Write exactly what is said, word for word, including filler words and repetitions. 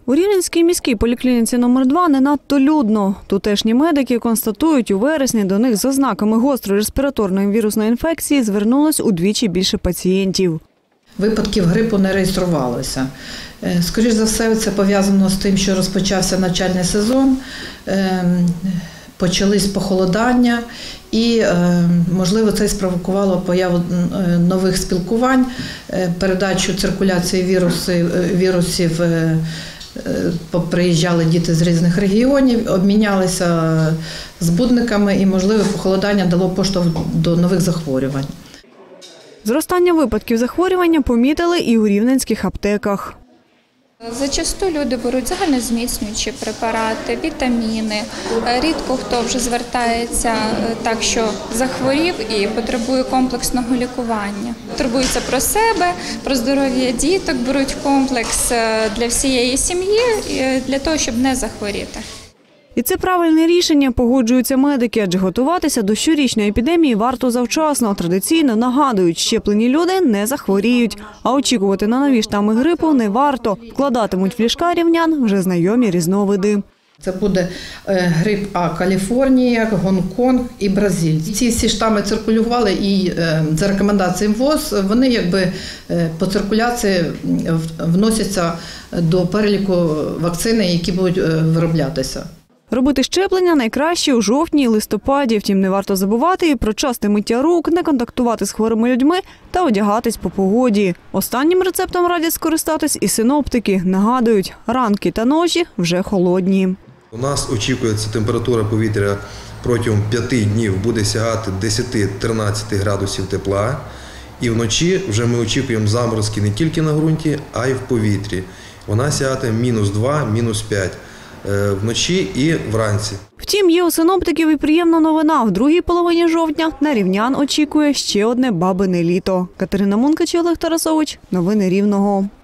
У Рівненській міській поліклініці номер два не надто людно. Тутешні медики констатують, у вересні до них з ознаками гострої респіраторної вірусної інфекції звернулось удвічі більше пацієнтів. Випадків грипу не реєструвалося. Скоріше за все, це пов'язано з тим, що розпочався навчальний сезон, почались похолодання і, можливо, це спровокувало появу нових спілкувань, передачу циркуляції вірусів, вірусів. Приїжджали діти з різних регіонів, обмінялися збудниками і, можливо, похолодання дало поштовх до нових захворювань. Зростання випадків захворювання помітили і у рівненських аптеках. Зачасту люди беруть загальнозміцнюючі препарати, вітаміни. Рідко хто вже звертається так, що захворів і потребує комплексного лікування. Турбуються про себе, про здоров'я діток, беруть комплекс для всієї сім'ї, для того, щоб не захворіти. І це правильне рішення, погоджуються медики, адже готуватися до щорічної епідемії варто завчасно. Традиційно нагадують, щеплені люди не захворіють, а очікувати на нові штами грипу не варто. Вкладатимуть в ліжка рівнян вже знайомі різновиди. Це буде грип А Каліфорнія, Гонконг і Бразиль. Ці всі штами циркулювали і за рекомендаціями ВОЗ вони якби по циркуляції вносяться до переліку вакцини, які будуть вироблятися. Робити щеплення найкраще у жовтні і листопаді. Втім, не варто забувати і про часте миття рук, не контактувати з хворими людьми та одягатись по погоді. Останнім рецептом радять скористатись і синоптики. Нагадують, ранки та ночі вже холодні. У нас очікується температура повітря протягом п'яти днів буде сягати десять-тринадцять градусів тепла. І вночі вже ми очікуємо заморозки не тільки на ґрунті, а й в повітрі. Вона сягатиме мінус два, мінус п'ять. Вночі і вранці. Втім, є у синоптиків і приємна новина. В другій половині жовтня на рівнян очікує ще одне бабине літо. Катерина Мункач, Олег Тарасович. Новини Рівного.